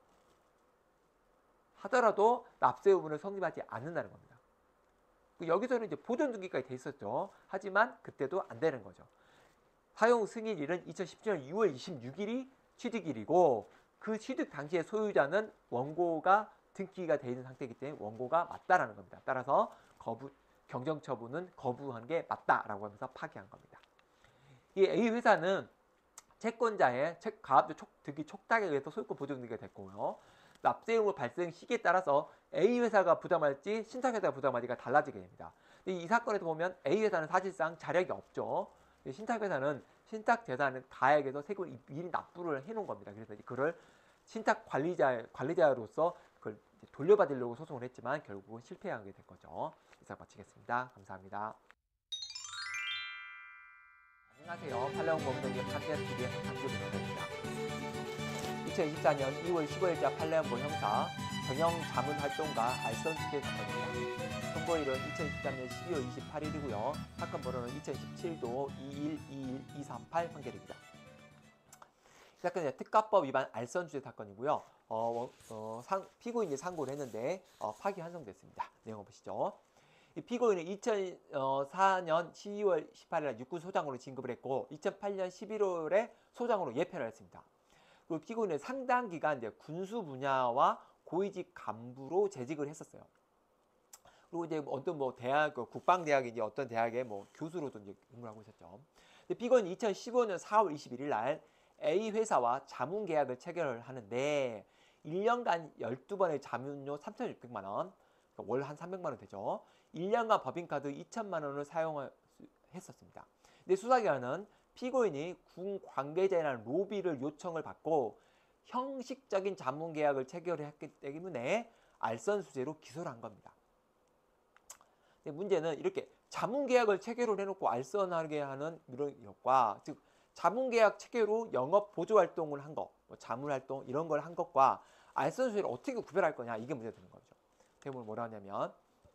하더라도 납세 의무는 성립하지 않는다는 겁니다. 여기서는 이제 보존 등기까지 돼 있었죠. 하지만 그때도 안 되는 거죠. 사용 승인일은 이천십칠 년 유월 이십육일이 취득일이고 그 취득 당시의 소유자는 원고가 등기가 되어 있는 상태이기 때문에 원고가 맞다라는 겁니다. 따라서 거부 경정처분은 거부한 게 맞다라고 하면서 파기한 겁니다. 이 A 회사는 채권자의 가압류 등기 촉탁에 의해서 소유권 보존 등기가 됐고요. 납세 의무 발생 시기에 따라서 A 회사가 부담할지 신탁회사가 부담할지가 달라지게 됩니다. 이 사건에서 보면 A 회사는 사실상 자력이 없죠. 신탁회사는 신탁 재산을 가액에서 세금을 미리 납부를 해놓은 겁니다. 그래서 그걸 신탁 관리자 관리자로서 그걸 돌려받으려고 소송을 했지만 결국은 실패하게 된 거죠. 이상 마치겠습니다. 감사합니다. 안녕하세요. 팔레온 법무등기 판결티비의 박한규 변호사입니다. 이천이십사 년 이월 십오일자 팔레온보 형사 경영자문활동가 알선 수재 사건입니다. 선고일은 이천이십삼 년 십이월 이십팔일이고요. 사건 번호는 이천십칠도 이일이일이삼팔 판결입니다. 이 사건은 특가법 위반 알선 수재 사건이고요. 어, 어, 상, 피고인이 상고를 했는데 어, 파기 환송됐습니다. 내용 보시죠. 이 피고인은 이천사 년 십이월 십팔일 육군 소장으로 진급을 했고 이천팔 년 십일월에 소장으로 예편을 했습니다. 그리고 피고인은 상당 기간 이제 군수 분야와 고위직 간부로 재직을 했었어요. 그리고 이제 어떤 뭐 대학, 국방대학인지 어떤 대학의 뭐 교수로도 이제 근무를 하고 있었죠. 근데 피고인은 이천십오 년 사월 이십일일 날 A 회사와 자문 계약을 체결을 하는데 일 년간 열두 번의 자문료 삼천육백만 원, 그러니까 월 한 삼백만 원 되죠. 일 년간 법인카드 이천만 원을 사용했었습니다. 근데 수사기관은 피고인이 군 관계자라는 로비를 요청을 받고 형식적인 자문 계약을 체결을 했기 때문에 알선수재로 기소를 한 겁니다. 근데 문제는 이렇게 자문 계약을 체결을 해놓고 알선하게 하는 이런 것과 즉 자문 계약 체결 후 영업 보조 활동을 한 것, 뭐 자문 활동 이런 걸 한 것과 알선수재를 어떻게 구별할 거냐 이게 문제가 되는 거죠. 대부분 뭐라 하냐면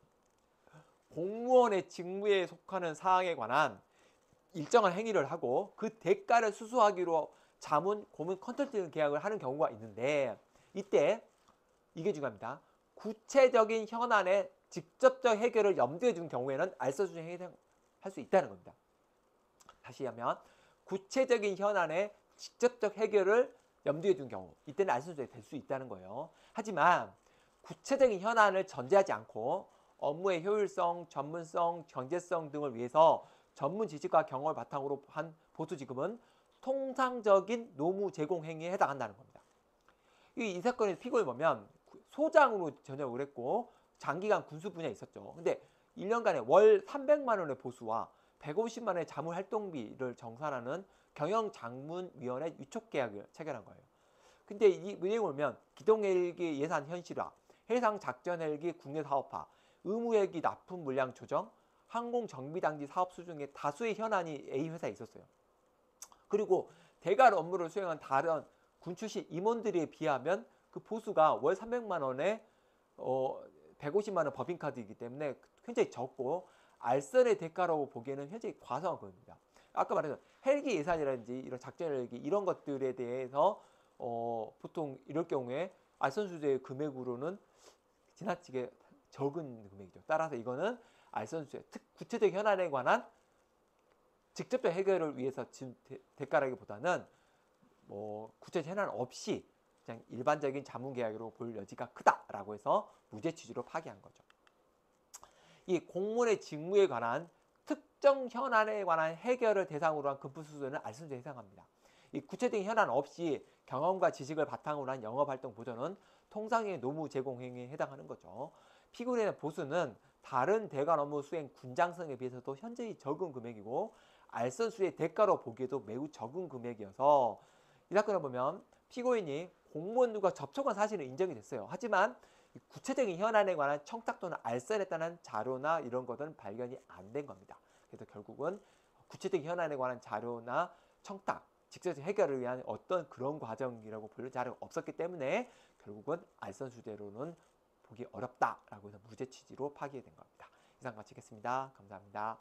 공무원의 직무에 속하는 사항에 관한 일정한 행위를 하고 그 대가를 수수하기로 자문, 고문, 컨설팅 계약을 하는 경우가 있는데 이때 이게 중요합니다. 구체적인 현안의 직접적 해결을 염두에 둔 경우에는 알선수재 해당할 수 있다는 겁니다. 다시 하면 구체적인 현안의 직접적 해결을 염두에 둔 경우 이때는 알선수재 될 수 있다는 거예요. 하지만 구체적인 현안을 전제하지 않고 업무의 효율성, 전문성, 경제성 등을 위해서 전문 지식과 경험을 바탕으로 한 보수지급은 통상적인 노무 제공 행위에 해당한다는 겁니다. 이, 이 사건의 피고를 보면 소장으로 전역을 했고 장기간 군수 분야에 있었죠. 근데 일 년간에 월 삼백만 원의 보수와 백오십만 원의 자문 활동비를 정산하는 경영장문위원회 위촉계약을 체결한 거예요. 근데 이 내용을 보면 기동헬기 예산 현실화, 해상작전헬기 국내사업화, 의무헬기 납품 물량 조정, 항공정비단지 사업 수준의 다수의 현안이 A 회사에 있었어요. 그리고 대갈 업무를 수행한 다른 군 출신 임원들에 비하면 그 보수가 월 삼백만 원에 어, 백오십만 원 법인카드이기 때문에 굉장히 적고 알선의 대가라고 보기에는 굉장히 과소한 겁니다. 아까 말했던 헬기 예산이라든지 이런 작전 헬기 이런 것들에 대해서 어, 보통 이럴 경우에 알선수재의 금액으로는 지나치게 적은 금액이죠. 따라서 이거는 알선수재, 특 구체적 현안에 관한 직접적 해결을 위해서 지금 대, 대가라기보다는 뭐 구체적 현안 없이 그냥 일반적인 자문계약으로 볼 여지가 크다라고 해서 무죄 취지로 파기한 거죠. 이 공무원의 직무에 관한 특정 현안에 관한 해결을 대상으로 한 금품수수는 알선수재에 해당합니다. 이 구체적인 현안 없이 경험과 지식을 바탕으로 한 영업활동 보조는 통상의 노무 제공 행위에 해당하는 거죠. 피고인의 보수는 다른 대관 업무 수행 군장성에 비해서도 현저히 적은 금액이고 알선수의 대가로 보기에도 매우 적은 금액이어서 이 사건을 보면 피고인이 공무원들과 접촉한 사실은 인정이 됐어요. 하지만 구체적인 현안에 관한 청탁 또는 알선에 따른 자료나 이런 것은 발견이 안 된 겁니다. 그래서 결국은 구체적인 현안에 관한 자료나 청탁, 직접 해결을 위한 어떤 그런 과정이라고 불릴 자료가 없었기 때문에 결국은 알선수재로는 보기 어렵다라고 해서 무죄 취지로 파기된 겁니다. 이상 마치겠습니다. 감사합니다.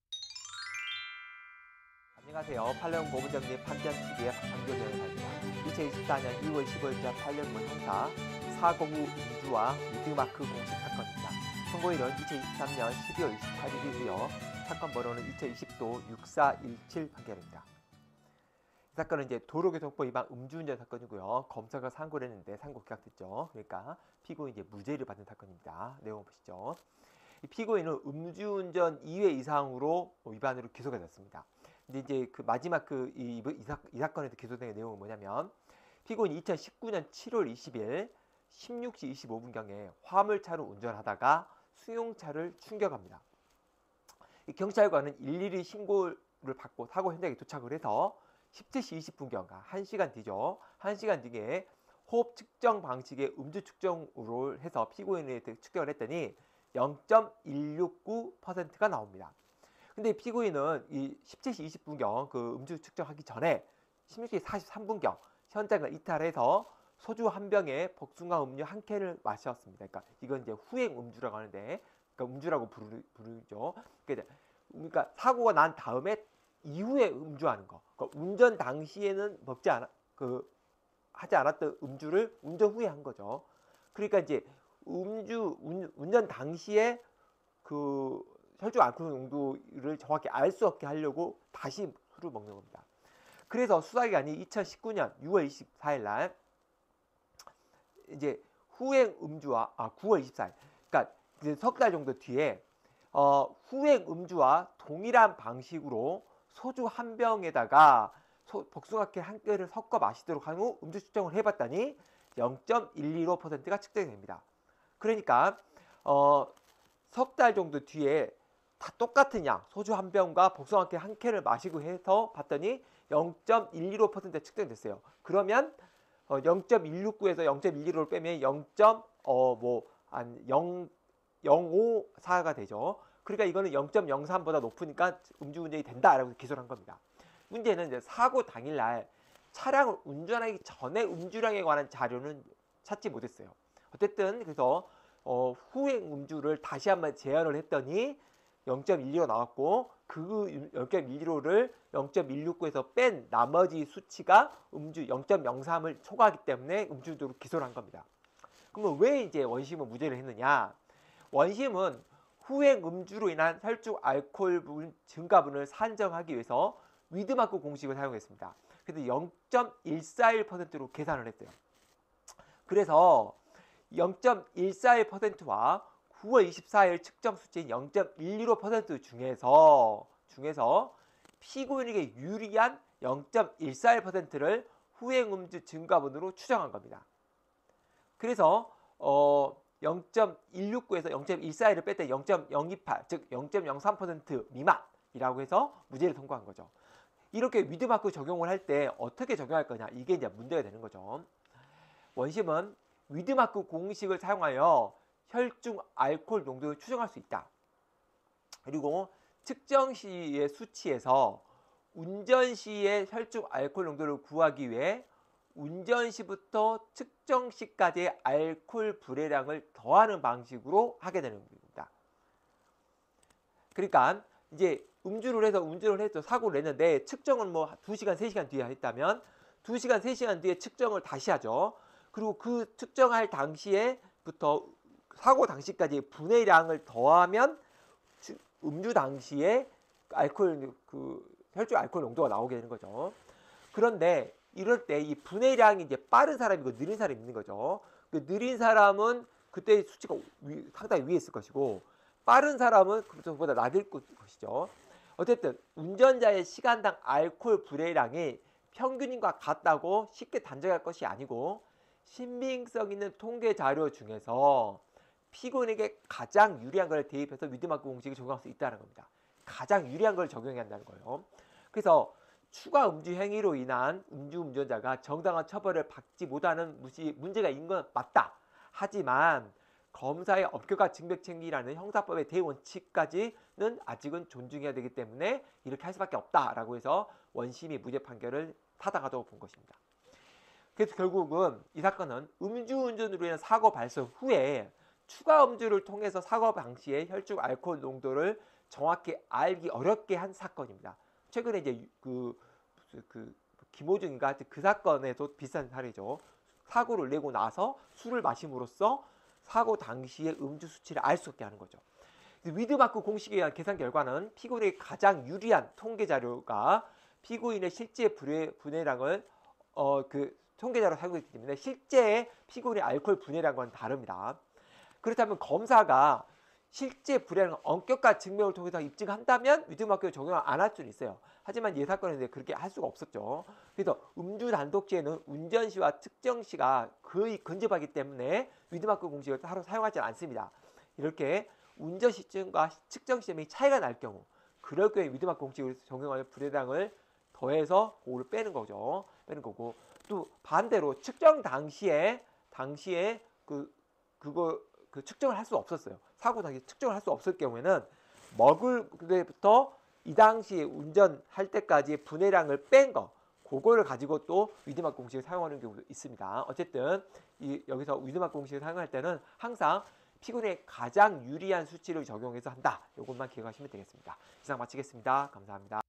안녕하세요. 판례원 고문정리 판변티비의 박한교 변호사입니다. 이천이십사 년 이월 십오일자 판례원 형사 사고후 음주와 미드마크 공식 사건입니다. 선고일은 이천이십삼 년 십이월 이십팔일이고요. 사건 번호는 이천이십도 육사일칠 판결입니다. 이 사건은 이제 도로교통법 위반 음주운전 사건이고요. 검사가 상고를 했는데 상고 기각됐죠. 그러니까 피고인 이제 무죄를 받은 사건입니다. 내용 보시죠. 이 피고인은 음주운전 이 회 이상으로 위반으로 기소가 됐습니다. 근데 이제 그 마지막 그 이 이, 이 사건에서 기소된 내용은 뭐냐면 피고인이 이천십구 년 칠월 이십일 십육 시 이십오 분경에 화물차로 운전하다가 승용차를 충격합니다. 이 경찰관은 일일이 신고를 받고 사고 현장에 도착을 해서 십칠 시 이십 분경, 한 시간 뒤죠. 한 시간 뒤에 호흡 측정 방식의 음주 측정으로 해서 피고인에 측정을 했더니 영 점 일육구 퍼센트가 나옵니다. 근데 피고인은 이 십칠 시 이십 분경 그 음주 측정하기 전에 십육 시 사십삼 분경 현장을 이탈해서 소주 한 병에 복숭아 음료 한 캔을 마셨습니다. 그러니까 이건 이제 후행 음주라고 하는데, 그러니까 음주라고 부르, 부르죠. 그러니까, 그러니까 사고가 난 다음에 이후에 음주하는 거. 그러니까 운전 당시에는 먹지 않아, 그 하지 않았던 음주를 운전 후에 한 거죠. 그러니까 이제 음주 운, 운전 당시에 그 혈중 알코올 농도를 정확히 알 수 없게 하려고 다시 술을 먹는 겁니다. 그래서 수사기관이 이천십구 년 유월 이십사일 날 이제 후행 음주와 아 구월 이십사일, 그러니까 이제 석 달 정도 뒤에 어, 후행 음주와 동일한 방식으로 소주 한 병에다가 소, 복숭아캔 한 개를 섞어 마시도록 한 후 음주 측정을 해봤더니 영 점 일이오 퍼센트가 측정이 됩니다. 그러니까 어, 석 달 정도 뒤에 다 똑같은 양 소주 한 병과 복숭아캔 한 캔을 마시고 해서 봤더니 영 점 일이오 퍼센트가 측정됐어요. 그러면 어, 영 점 일육구에서 영 점 일이오를 빼면 영 점 영오사가 되죠. 그러니까 이거는 영 점 영삼보다 높으니까 음주운전이 된다라고 기소를 한 겁니다. 문제는 이제 사고 당일날 차량을 운전하기 전에 음주량에 관한 자료는 찾지 못했어요. 어쨌든 그래서 어, 후행 음주를 다시 한번 제한을 했더니 영 점 일이오 나왔고 그 영 점 일이오를 영 점 일육구에서 뺀 나머지 수치가 음주 영 점 영삼을 초과하기 때문에 음주도로 기소를 한 겁니다. 그러면 왜 이제 원심은 무죄를 했느냐? 원심은 후행 음주로 인한 혈중 알코올 증가분을 산정하기 위해서 위드마크 공식을 사용했습니다. 그래서 영 점 일사일 퍼센트로 계산을 했어요. 그래서 영 점 일사일 퍼센트와 구월 이십사일 측정 수치인 영 점 일이오 퍼센트 중에서 중에서 피고인에게 유리한 영 점 일사일 퍼센트를 후행 음주 증가분으로 추정한 겁니다. 그래서 어, 영 점 일육구에서 영 점 일사일을 뺄 때 영 점 영이팔, 즉 영 점 영삼 퍼센트 미만이라고 해서 무죄를 선고한 거죠. 이렇게 위드마크 적용을 할 때 어떻게 적용할 거냐, 이게 이제 문제가 되는 거죠. 원심은 위드마크 공식을 사용하여 혈중 알코올 농도를 추정할 수 있다. 그리고 측정 시의 수치에서 운전 시의 혈중 알코올 농도를 구하기 위해 운전 시부터 측정 시까지의 알코올 불해량을 더하는 방식으로 하게 되는 겁니다. 그러니까 이제 음주를 해서 운전을 해서 사고를 냈는데 측정은 뭐 두 시간, 세 시간 뒤에 했다면 두 시간, 세 시간 뒤에 측정을 다시 하죠. 그리고 그 측정할 당시에부터 사고 당시까지 분해량을 더하면 음주 당시에 알코올 그 혈중 알코올 농도가 나오게 되는 거죠. 그런데 이럴 때 이 분해량이 이제 빠른 사람이고 느린 사람이 있는 거죠. 그 느린 사람은 그때 수치가 위, 상당히 위에 있을 것이고 빠른 사람은 그보다 낮을 것이죠. 어쨌든 운전자의 시간당 알코올 분해량이 평균인과 같다고 쉽게 단정할 것이 아니고 신빙성 있는 통계 자료 중에서 피고인에게 가장 유리한 걸 대입해서 위드마크 공식을 적용할 수 있다는 겁니다. 가장 유리한 걸 적용해야 한다는 거예요. 그래서 추가 음주 행위로 인한 음주 운전자가 정당한 처벌을 받지 못하는 문제가 있는 건 맞다. 하지만 검사의 엄격한 증명책임이라는 형사법의 대원칙까지는 아직은 존중해야 되기 때문에 이렇게 할 수밖에 없다라고 해서 원심이 무죄 판결을 받아가도록 본 것입니다. 그래서 결국은 이 사건은 음주운전으로 인한 사고 발생 후에 추가 음주를 통해서 사고 당시에 혈중 알코올 농도를 정확히 알기 어렵게 한 사건입니다. 최근에 이제 그, 그 김호중인가 그 사건에도 비슷한 사례죠. 사고를 내고 나서 술을 마심으로써 사고 당시의 음주 수치를 알 수 없게 하는 거죠. 위드마크 공식에 의한 계산 결과는 피고인에게 가장 유리한 통계 자료가 피고인의 실제 분해, 분해량을 어, 그 통계 자료로 사용했기 때문에 실제 피고인의 알코올 분해량과는 다릅니다. 그렇다면 검사가 실제 분해량 엄격한 증명을 통해서 입증한다면 위드마크를 적용을 안 할 수는 있어요. 하지만 이 사건에는 그렇게 할 수가 없었죠. 그래서 음주 단독죄는 운전시와 특정시가 거의 근접하기 때문에 위드마크 공식을 따로 사용하지 않습니다. 이렇게 운전 시점과 측정 시점이 차이가 날 경우 그럴 경우에 위드마크 공식을 적용하여 분해량을 더해서 그걸 빼는 거죠. 빼는 거고 또 반대로 측정 당시에 당시에 그 그거 그 측정을 할 수 없었어요. 사고 당시 측정을 할 수 없을 경우에는 먹을 때부터 이 당시에 운전할 때까지 분해량을 뺀 거 그거를 가지고 또 위드마크 공식을 사용하는 경우도 있습니다. 어쨌든 이 여기서 위드마크 공식을 사용할 때는 항상 피고인의 가장 유리한 수치를 적용해서 한다. 이것만 기억하시면 되겠습니다. 이상 마치겠습니다. 감사합니다.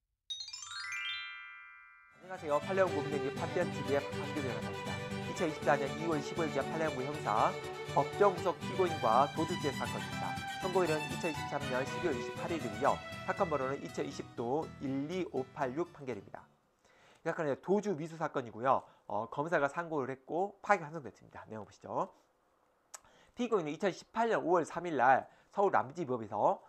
안녕하세요. 판례연구 고민행위 판변티비의 박한규변호사입니다. 이천이십사 년 이월 십오일자 판례연구 형사 법정구속 피고인과 도주죄 사건입니다. 선고일은 이천이십삼 년 십이월 이십팔일이고요. 사건 번호는 이천이십도 일이오팔육 판결입니다. 이 사건은 도주 미수 사건이고요. 어, 검사가 상고를 했고 파기가 환송됐습니다. 내용 보시죠. 피고인은 이천십팔 년 오월 삼일 날 서울 남지법에서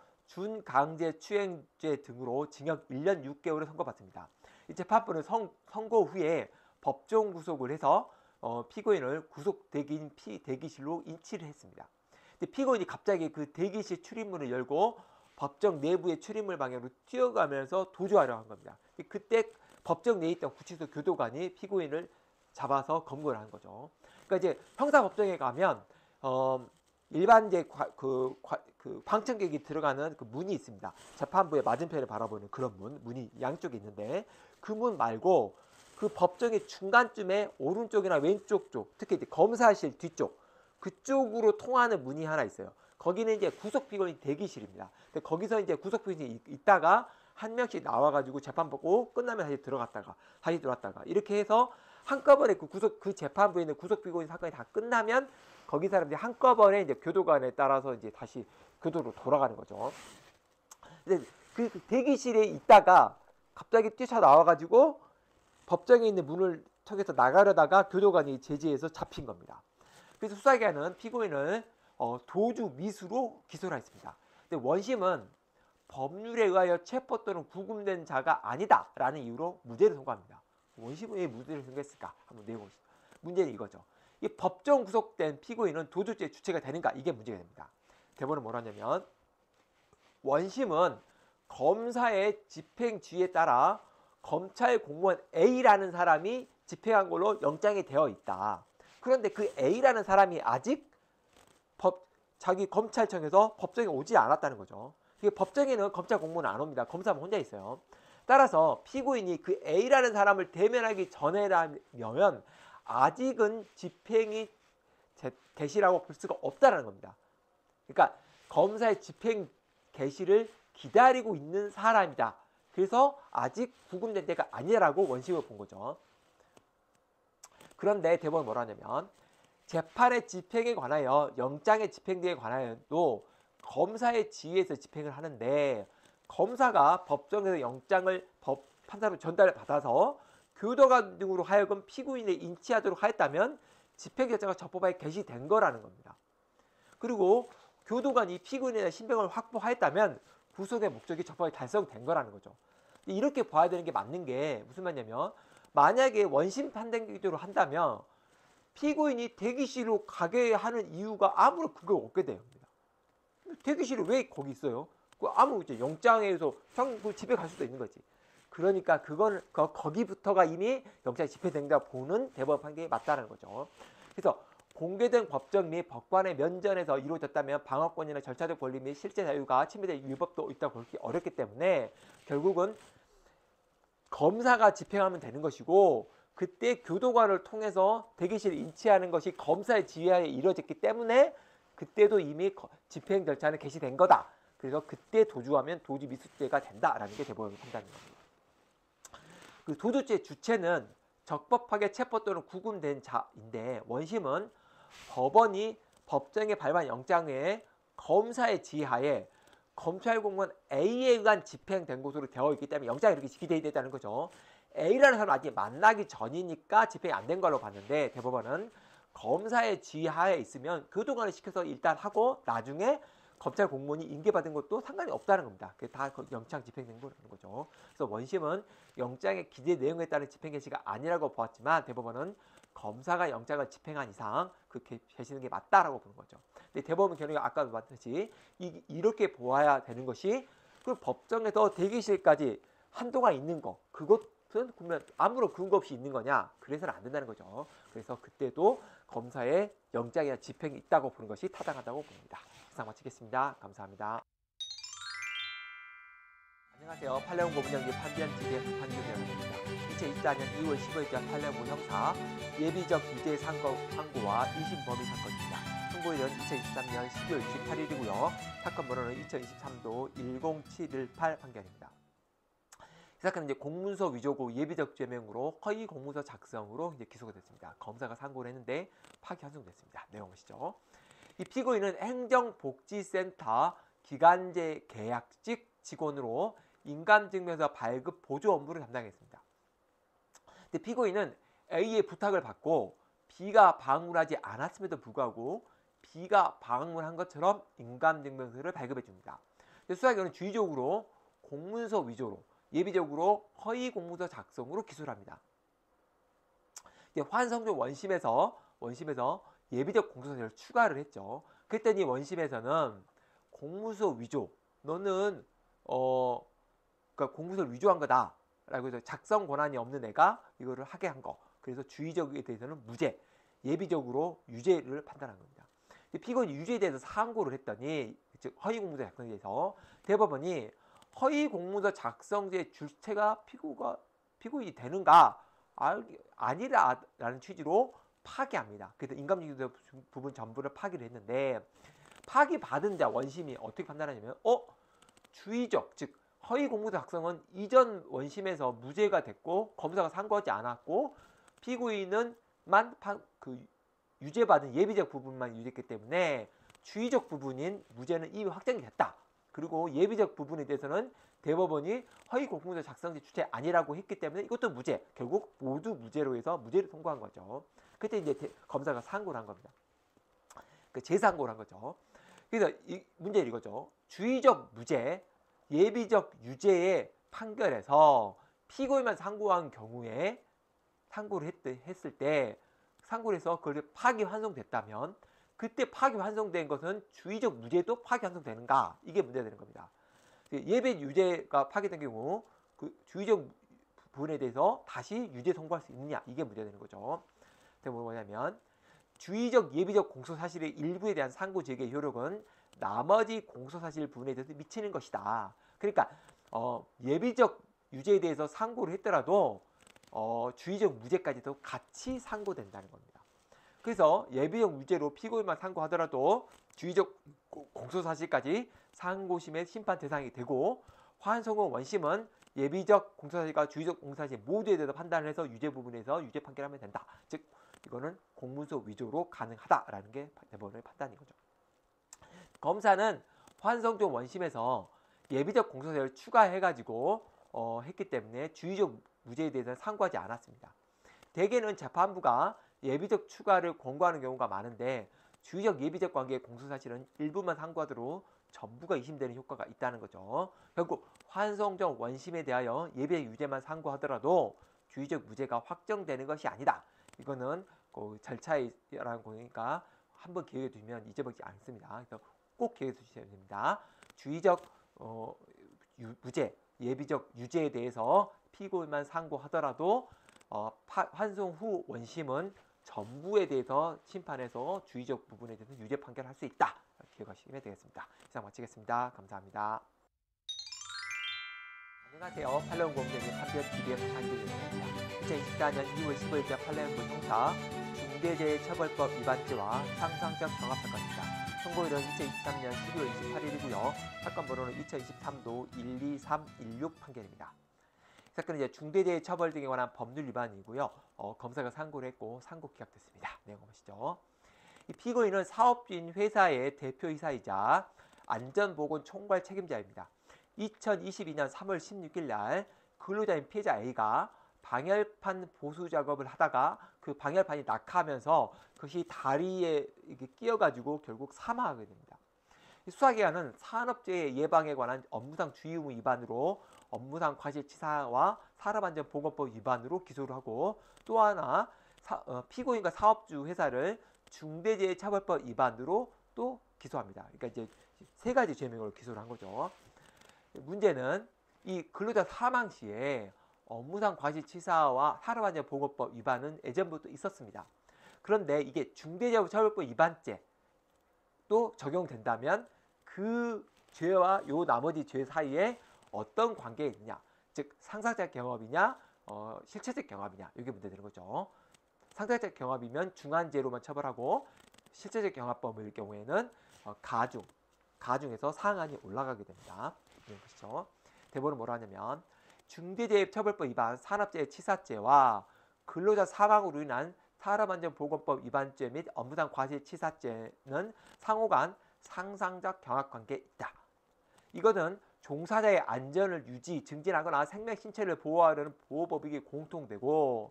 준강제추행죄 등으로 징역 일 년 육 개월을 선고받습니다. 이 재판부는 선, 선고 후에 법정 구속을 해서 어, 피고인을 구속 대기인 피 대기실로 인치를 했습니다. 근데 피고인이 갑자기 그 대기실 출입문을 열고 법정 내부의 출입문 방향으로 뛰어가면서 도주하려 한 겁니다. 그때 법정 내에 있던 구치소 교도관이 피고인을 잡아서 검거를 한 거죠. 그러니까 이제 형사법정에 가면 어, 일반 이제 과, 그, 과, 그 방청객이 들어가는 그 문이 있습니다. 재판부의 맞은편을 바라보는 그런 문, 문이 양쪽에 있는데 그 문 말고 그 법정의 중간쯤에 오른쪽이나 왼쪽 쪽, 특히 이제 검사실 뒤쪽 그쪽으로 통하는 문이 하나 있어요. 거기는 이제 구속 피고인 대기실입니다. 근데 거기서 이제 구속 피고인이 있다가 한 명씩 나와가지고 재판 보고 끝나면 다시 들어갔다가 다시 들어왔다가 이렇게 해서 한꺼번에 그 구속 그 재판부에 있는 구속 피고인 사건이 다 끝나면 거기 사람들이 한꺼번에 이제 교도관에 따라서 이제 다시 교도로 돌아가는 거죠. 근데 그 대기실에 있다가 갑자기 뛰쳐나와가지고 법정에 있는 문을 통해서 나가려다가 교도관이 제지해서 잡힌 겁니다. 그래서 수사기관은 피고인을 어, 도주 미수로 기소를 했습니다. 근데 원심은 법률에 의하여 체포 또는 구금된 자가 아니다라는 이유로 무죄를 선고합니다. 원심은 왜 무죄를 선고했을까? 한번 내보시죠. 문제는 이거죠. 이 법정 구속된 피고인은 도주죄 주체가 되는가? 이게 문제가 됩니다. 대법원은 뭐라냐면 원심은 검사의 집행 지휘에 따라 검찰 공무원 A라는 사람이 집행한 걸로 영장이 되어 있다. 그런데 그 A라는 사람이 아직 법, 자기 검찰청에서 법정에 오지 않았다는 거죠. 법정에는 검찰 공무원은 안 옵니다. 검사만 혼자 있어요. 따라서 피고인이 그 A라는 사람을 대면하기 전에라면 아직은 집행이 개시라고 볼 수가 없다는 겁니다. 그러니까 검사의 집행 개시를 기다리고 있는 사람이다. 그래서 아직 구금된 때가 아니라고 원심을 본 거죠. 그런데 대법원이 뭐라 하냐면 재판의 집행에 관하여 영장의 집행대에 관하여도 검사의 지휘에서 집행을 하는데 검사가 법정에서 영장을 법 판사로 전달을 받아서 교도관 등으로 하여금 피고인을 인치하도록 하였다면 집행결정가 적법하게 개시된 거라는 겁니다. 그리고 교도관이 피고인에 대한 신병을 확보하였다면 구속의 목적이 적법하게 달성된 거라는 거죠. 이렇게 봐야 되는 게 맞는 게 무슨 말이냐면 만약에 원심 판단 기조로 한다면 피고인이 대기실로 가게 하는 이유가 아무런 근거가 없게 됩니다. 대기실이 왜 거기 있어요? 그 아무 이제 영장에서 형 그 집에 갈 수도 있는 거지. 그러니까 그건 그 거기부터가 이미 영장이 집행된다 보는 대법원 판결이 맞다는 거죠. 그래서 공개된 법정 및 법관의 면전에서 이루어졌다면 방어권이나 절차적 권리 및 실제 자유가 침해될 위법도 있다고 보기 어렵기 때문에 결국은 검사가 집행하면 되는 것이고, 그때 교도관을 통해서 대기실을 인치하는 것이 검사의 지휘하에 이루어졌기 때문에 그때도 이미 집행 절차는 개시된 거다. 그래서 그때 도주하면 도주 미수죄가 된다라는 게 대법원의 판단입니다. 그 도주죄 주체는 적법하게 체포 또는 구금된 자인데, 원심은 법원이 법정에 발부한 영장에 검사의 지휘하에 검찰 공무원 A에 의한 집행된 것으로 되어 있기 때문에 영장이 이렇게 기재되어 있다는 거죠. A라는 사람은 아직 만나기 전이니까 집행이 안 된 걸로 봤는데, 대법원은 검사의 지휘하에 있으면 교도관을 시켜서 일단 하고 나중에 검찰 공무원이 인계받은 것도 상관이 없다는 겁니다. 그게 다 영장 집행된 거라는 거죠. 그래서 원심은 영장의 기재 내용에 따른 집행 개시가 아니라고 보았지만, 대법원은 검사가 영장을 집행한 이상 그렇게 개시는 게 맞다라고 보는 거죠. 근데 대법원 결론이 아까도 봤듯이 이, 이렇게 보아야 되는 것이, 그 법정에서 대기실까지 한동안 있는 거, 그것은 그러면 아무런 근거 없이 있는 거냐? 그래서는 안 된다는 거죠. 그래서 그때도 검사의 영장이나 집행이 있다고 보는 것이 타당하다고 봅니다. 이상 마치겠습니다. 감사합니다. 안녕하세요. 판례원 고문영리 판비한집의 판결위원입니다. 이천이십사 년 이월 십오일자 판례원 형사 예비적 유죄 상고, 상고와 이심 범위 사건입니다. 선고일은 이천이십삼 년 십이월 이십팔일이고요. 사건 번호는 이천이십삼도 일공칠일팔 판결입니다. 이 사건은 이제 공문서 위조고 예비적 죄명으로 허위 공문서 작성으로 이제 기소가 됐습니다. 검사가 상고를 했는데 파기 환송됐습니다. 내용 보시죠. 이 피고인은 행정복지센터 기간제 계약직 직원으로 인감증명서 발급 보조 업무를 담당했습니다. 근데 피고인은 A의 부탁을 받고 B가 방문하지 않았음에도 불구하고 B가 방문한 것처럼 인감증명서를 발급해 줍니다. 수사기관은 주의적으로 공문서 위조로 예비적으로 허위 공문서 작성으로 기소를 합니다. 환성조 원심에서 원심에서 예비적 공소사실을 추가를 했죠. 그랬더니 원심에서는 공문서 위조, 너는 어 그러니까 공문서를 위조한 거다라고 해서 작성 권한이 없는 애가 이거를 하게 한 거. 그래서 주의적에 대해서는 무죄, 예비적으로 유죄를 판단한 겁니다. 피고인이 유죄에 대해서 상고를 했더니, 즉 허위 공문서 작성에 대해서 대법원이 허위 공문서 작성죄 주체가 피고가 피고인이 되는가 아니라라는 취지로 파기합니다. 그래서 인감증명서 부분 전부를 파기를 했는데, 파기 받은 자 원심이 어떻게 판단하냐면, 어 주의적, 즉 허위 공문서 작성은 이전 원심에서 무죄가 됐고 검사가 상고하지 않았고 피고인은만 파, 그 유죄받은 예비적 부분만 유죄했기 때문에 주의적 부분인 무죄는 이미 확정이 됐다. 그리고 예비적 부분에 대해서는 대법원이 허위 공문서 작성죄 주체 아니라고 했기 때문에 이것도 무죄. 결국 모두 무죄로 해서 무죄를 통고한 거죠. 그때 이제 대, 검사가 상고를 한 겁니다. 그 재상고를 한 거죠. 그래서 이 문제는 이거죠. 주의적 무죄, 예비적 유죄의 판결에서 피고인만 상고한 경우에 상고를 했, 했을 때 상고를 해서 그걸 파기 환송됐다면 그때 파기 환송된 것은 주의적 무죄도 파기 환송되는가? 이게 문제가 되는 겁니다. 예비 유죄가 파기된 경우 그 주의적 부분에 대해서 다시 유죄 선고할 수 있느냐? 이게 문제가 되는 거죠. 그래서 뭐냐면 주의적 예비적 공소사실의 일부에 대한 상고 제기의 효력은 나머지 공소사실 부분에 대해서 미치는 것이다. 그러니까 어, 예비적 유죄에 대해서 상고를 했더라도 어, 주의적 무죄까지도 같이 상고된다는 겁니다. 그래서 예비적 유죄로 피고인만 상고하더라도 주의적 공소사실까지 상고심의 심판 대상이 되고, 환송은 원심은 예비적 공소사실과 주의적 공소사실 모두에 대해서 판단을 해서 유죄 부분에서 유죄 판결하면 된다. 즉 이거는 공문서 위조로 가능하다라는 게 대법원의 판단인 거죠. 검사는 환송조 원심에서 예비적 공소사실을 추가해가지고 어, 했기 때문에 주의적 무죄에 대해서는 상고하지 않았습니다. 대개는 재판부가 예비적 추가를 권고하는 경우가 많은데 주의적 예비적 관계의 공소사실은 일부만 상고하도록 전부가 이심되는 효과가 있다는 거죠. 결국 환송적 원심에 대하여 예비적 유죄만 상고하더라도 주의적 무죄가 확정되는 것이 아니다. 이거는 그 절차라는 거니까 한번 기억해 두면 잊어버리지 않습니다. 그래서 꼭 기억해 두셔야 됩니다. 주의적 어, 유, 무죄, 예비적 유죄에 대해서 피고인만 상고하더라도 어, 파, 환송 후 원심은 전부에 대해서 심판해서 주의적 부분에 대해서 유죄 판결할 수 있다. 기억하시면 되겠습니다. 이상 마치겠습니다. 감사합니다. 안녕하세요. 팔레온 공정의 판변 피디에프 한길입니다. 이천이십사 년 이월 십오일자 팔레온부 형사 중대재해처벌법 위반죄와 상상적 경합사건입니다. 선고일은 이천이십삼 년 십이월 이십팔일이고요. 사건 번호는 이천이십삼도 일이삼일육 판결입니다. 이 사건은 이제 중대재해처벌 등에 관한 법률 위반이고요. 어, 검사가 상고를 했고 상고 기각됐습니다. 내용 보시죠. 이 피고인은 사업주인 회사의 대표이사이자 안전보건 총괄 책임자입니다. 이천이십이 년 삼월 십육일 날 근로자인 피해자 A가 방열판 보수 작업을 하다가 그 방열판이 낙하하면서 그것이 다리에 이렇게 끼어가지고 결국 사망하게 됩니다. 수사기관은 산업재해 예방에 관한 업무상 주의 의무 위반으로 업무상 과실치사와 산업안전보건법 위반으로 기소를 하고 또 하나 사, 어, 피고인과 사업주 회사를 중대재해처벌법 위반으로 또 기소합니다. 그러니까 이제 세 가지 죄명으로 기소를 한 거죠. 문제는 이 근로자 사망 시에 업무상 과실치사와 산업안전보건법 위반은 예전부터 있었습니다. 그런데 이게 중대재해처벌법 위반죄 또 적용된다면 그 죄와 요 나머지 죄 사이에 어떤 관계가 있느냐, 즉 상사적 경합이냐 어, 실체적 경합이냐, 이게 문제되는 거죠. 상사적 경합이면 중한죄로만 처벌하고 실체적 경합범일 경우에는 어, 가중, 가중에서 상한이 올라가게 됩니다. 이런 것이죠. 대법원은 뭐라 하냐면 중대재해처벌법 위반 산업재해치사죄와 근로자 사망으로 인한 산업안전보건법 위반죄 및 업무상 과실치사죄는 상호간 상상적 경합관계에 있다. 이것은 종사자의 안전을 유지, 증진하거나 생명 신체를 보호하려는 보호법익이 공통되고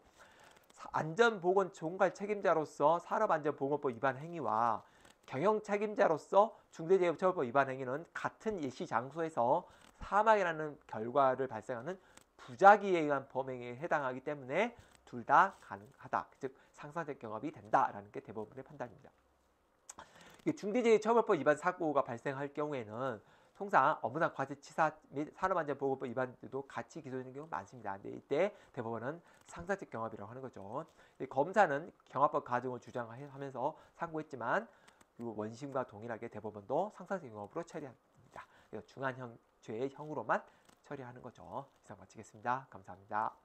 안전보건 총괄 책임자로서 산업안전보건법 위반 행위와 경영 책임자로서 중대재해처벌법 위반 행위는 같은 예시 장소에서 사망이라는 결과를 발생하는 부작위에 의한 범행에 해당하기 때문에 둘 다 가능하다. 즉 상상적 경합이 된다라는 게 대법원의 판단입니다. 중대재해처벌법 위반 사고가 발생할 경우에는 통상 업무상 과실치사 및 산업안전보건법 위반도 같이 기소되는 경우가 많습니다. 근데 이때 대법원은 상상적 경합이라고 하는 거죠. 검사는 경합법 가중을 주장하면서 상고했지만 원심과 동일하게 대법원도 상상적 경합으로 처리합니다. 그래서 중한 형, 죄의 형으로만 처리하는 거죠. 이상 마치겠습니다. 감사합니다.